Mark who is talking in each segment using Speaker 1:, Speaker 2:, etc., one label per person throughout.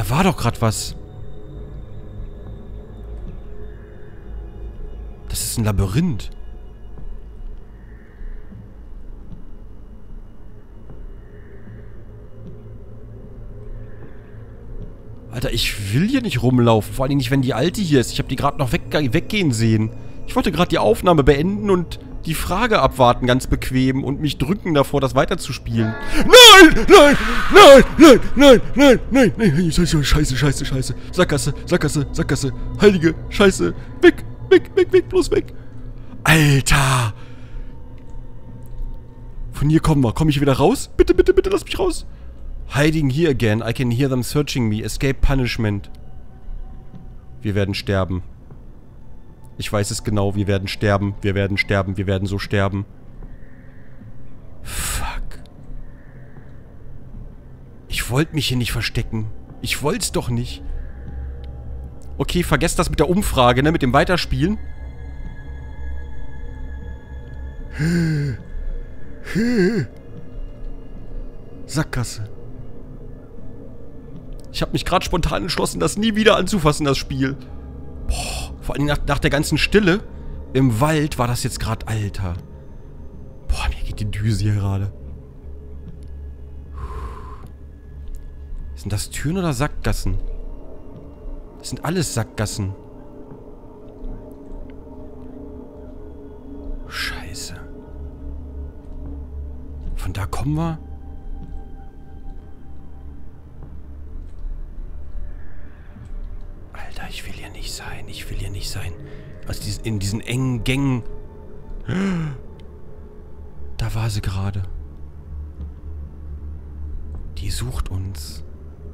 Speaker 1: Da war doch gerade was. Das ist ein Labyrinth. Alter, ich will hier nicht rumlaufen. Vor allem nicht, wenn die Alte hier ist. Ich habe die gerade noch weggehen sehen. Ich wollte gerade die Aufnahme beenden und die Frage abwarten, ganz bequem. Und mich drücken davor, das weiterzuspielen. Nein! Nein! Nein! Nein! Nein! Nein! Nein! Nein! Scheiße, scheiße, scheiße, scheiße. Sackgasse, Sackgasse, Sackgasse. Heilige Scheiße. Weg! Weg, weg, weg, bloß weg. Alter! Von hier kommen wir. Komme ich wieder raus? Bitte, bitte, bitte, lass mich raus. Hiding here again. I can hear them searching me. Escape punishment. Wir werden sterben. Ich weiß es genau. Wir werden sterben. Wir werden sterben. Wir werden so sterben. Fuck. Ich wollte mich hier nicht verstecken. Ich wollte es doch nicht. Okay, vergesst das mit der Umfrage, ne? Mit dem Weiterspielen. Sackgasse. Ich habe mich gerade spontan entschlossen, das nie wieder anzufassen, das Spiel. Boah, vor allem nach der ganzen Stille im Wald war das jetzt gerade, Alter. Boah, mir geht die Düse hier gerade. Sind das Türen oder Sackgassen? Das sind alles Sackgassen. Scheiße. Von da kommen wir. Alter, ich will hier nicht sein. Ich will hier nicht sein. Also in diesen engen Gängen. Da war sie gerade. Die sucht uns.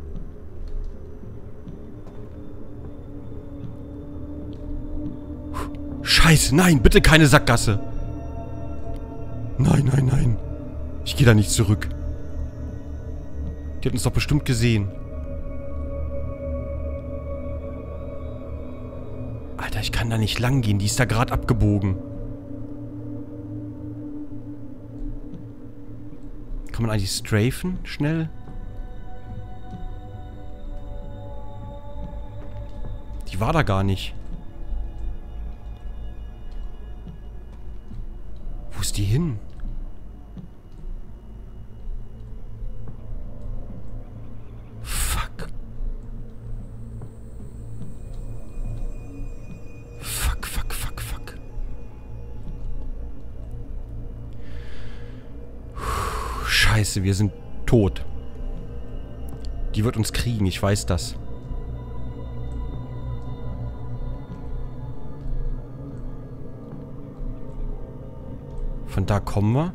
Speaker 1: Scheiße, nein, bitte keine Sackgasse. Nein, nein, nein. Ich gehe da nicht zurück. Die hat uns doch bestimmt gesehen. Alter, ich kann da nicht lang gehen. Die ist da gerade abgebogen. Kann man eigentlich strafen? Schnell? Die war da gar nicht. Wo ist die hin? Fuck. Fuck, fuck, fuck, fuck. Scheiße, wir sind tot. Die wird uns kriegen, ich weiß das. Von da kommen wir.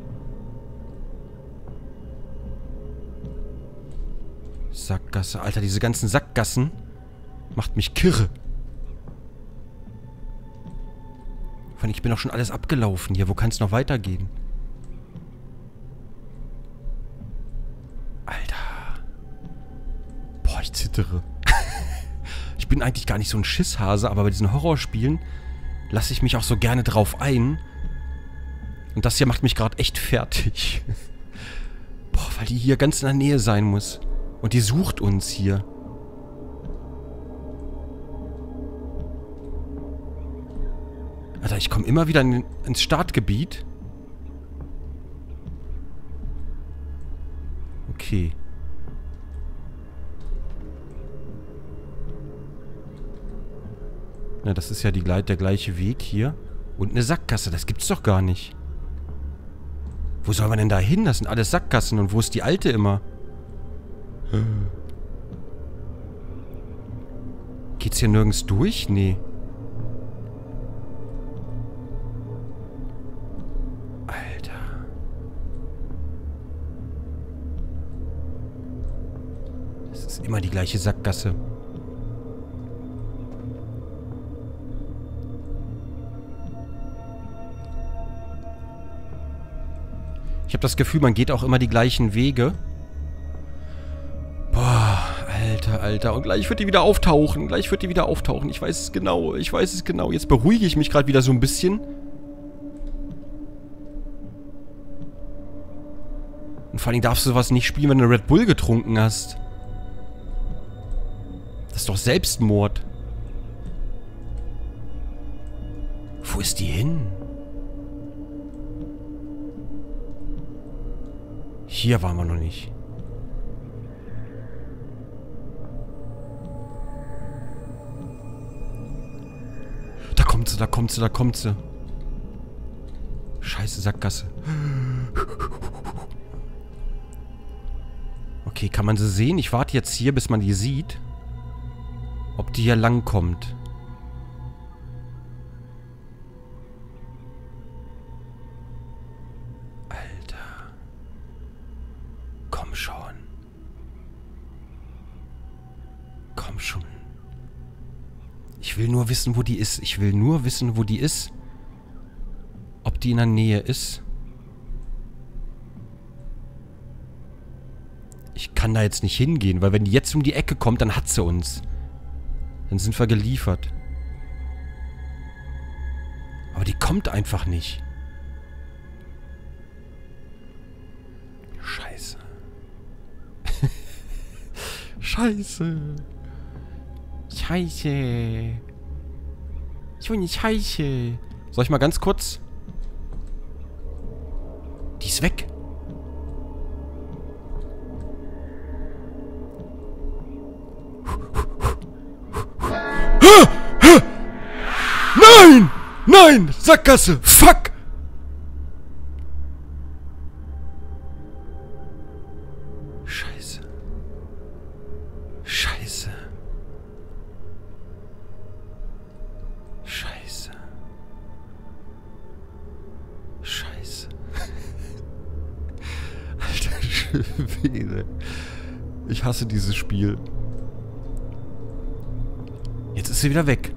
Speaker 1: Sackgasse. Alter, diese ganzen Sackgassen macht mich kirre. Vor allem, ich bin doch schon alles abgelaufen hier. Wo kann es noch weitergehen? Alter. Boah, ich zittere. Ich bin eigentlich gar nicht so ein Schisshase, aber bei diesen Horrorspielen lasse ich mich auch so gerne drauf ein. Und das hier macht mich gerade echt fertig. Boah, weil die hier ganz in der Nähe sein muss. Und die sucht uns hier. Alter, ich komme immer wieder ins Startgebiet. Okay. Na, das ist ja der gleiche Weg hier. Und eine Sackgasse, das gibt's doch gar nicht. Wo soll man denn da hin? Das sind alles Sackgassen. Und wo ist die Alte immer? Geht's hier nirgends durch? Nee. Alter. Das ist immer die gleiche Sackgasse. Ich habe das Gefühl, man geht auch immer die gleichen Wege. Boah, Alter, Alter. Und gleich wird die wieder auftauchen. Gleich wird die wieder auftauchen. Ich weiß es genau. Ich weiß es genau. Jetzt beruhige ich mich gerade wieder so ein bisschen. Und vor allem darfst du sowas nicht spielen, wenn du Red Bull getrunken hast. Das ist doch Selbstmord. Wo ist die hin? Hier waren wir noch nicht. Da kommt sie, da kommt sie, da kommt sie. Scheiße, Sackgasse. Okay, kann man sie sehen? Ich warte jetzt hier, bis man die sieht. Ob die hier lang kommt. Alter. Komm schon. Komm schon. Ich will nur wissen, wo die ist. Ich will nur wissen, wo die ist. Ob die in der Nähe ist. Ich kann da jetzt nicht hingehen, weil wenn die jetzt um die Ecke kommt, dann hat sie uns. Dann sind wir geliefert. Aber die kommt einfach nicht. Scheiße. Scheiße. Scheiße. Ich will nicht Scheiße. Soll ich mal ganz kurz... Die ist weg. Nein! Nein! Sackgasse! Fuck! Scheiße. Scheiße. Scheiße. Scheiße. Alter Schwede. Ich hasse dieses Spiel. Jetzt ist sie wieder weg.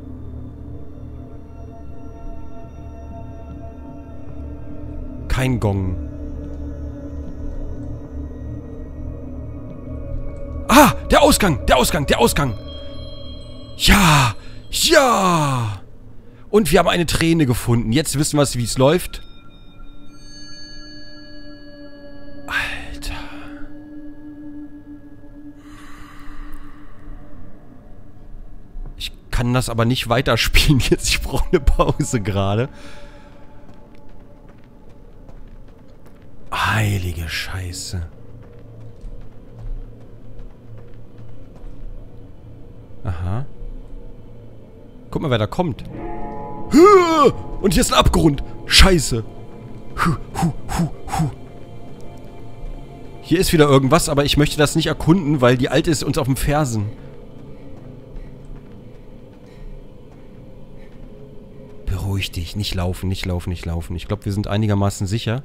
Speaker 1: Kein Gong. Ah! Der Ausgang! Der Ausgang! Der Ausgang! Ja! Ja! Und wir haben eine Träne gefunden. Jetzt wissen wir, wie es läuft. Alter. Ich kann das aber nicht weiterspielen jetzt. Ich brauche eine Pause gerade. Heilige Scheiße. Aha. Guck mal, wer da kommt. Und hier ist ein Abgrund. Scheiße. Hier ist wieder irgendwas, aber ich möchte das nicht erkunden, weil die Alte ist uns auf dem Fersen. Beruhig dich. Nicht laufen, nicht laufen, nicht laufen. Ich glaube, wir sind einigermaßen sicher.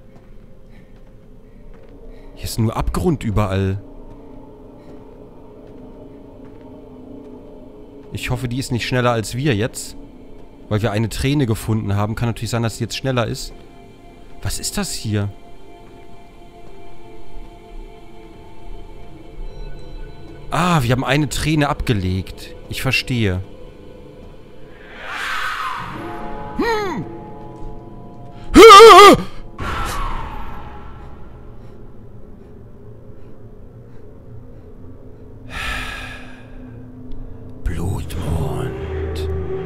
Speaker 1: Hier ist nur Abgrund überall. Ich hoffe, die ist nicht schneller als wir jetzt. Weil wir eine Träne gefunden haben. Kann natürlich sein, dass sie jetzt schneller ist. Was ist das hier? Ah, wir haben eine Träne abgelegt. Ich verstehe. Blutmond.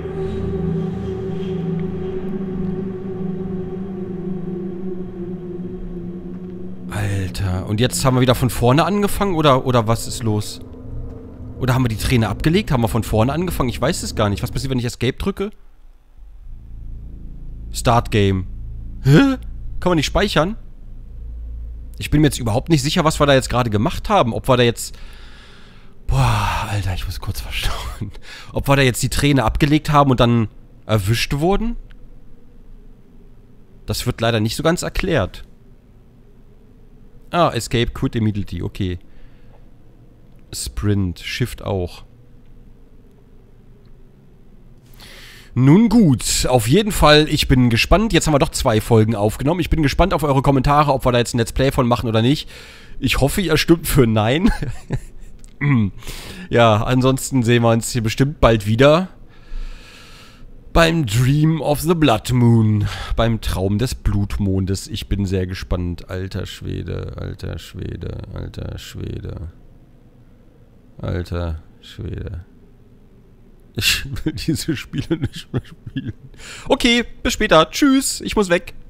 Speaker 1: Alter. Und jetzt haben wir wieder von vorne angefangen? Oder was ist los? Oder haben wir die Träne abgelegt? Haben wir von vorne angefangen? Ich weiß es gar nicht. Was passiert, wenn ich Escape drücke? Start Game. Hä? Kann man nicht speichern? Ich bin mir jetzt überhaupt nicht sicher, was wir da jetzt gerade gemacht haben. Ob wir da jetzt... Boah, Alter, ich muss kurz verstauen. Ob wir da jetzt die Träne abgelegt haben und dann erwischt wurden? Das wird leider nicht so ganz erklärt. Ah, Escape, Quit Immediately, okay. Sprint, Shift auch. Nun gut, auf jeden Fall, ich bin gespannt. Jetzt haben wir doch 2 Folgen aufgenommen. Ich bin gespannt auf eure Kommentare, ob wir da jetzt ein Let's Play von machen oder nicht. Ich hoffe, ihr stimmt für Nein. Ja, ansonsten sehen wir uns hier bestimmt bald wieder. Beim Dream of the Blood Moon. Beim Traum des Blutmondes. Ich bin sehr gespannt. Alter Schwede, alter Schwede, alter Schwede. Alter Schwede. Ich will diese Spiele nicht mehr spielen. Okay, bis später. Tschüss. Ich muss weg.